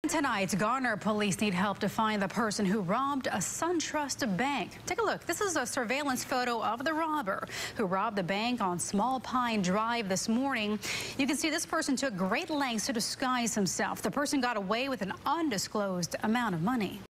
Tonight, Garner police need help to find the person who robbed a SunTrust bank. Take a look. This is a surveillance photo of the robber who robbed the bank on Small Pine Drive this morning. You can see this person took great lengths to disguise himself. The person got away with an undisclosed amount of money.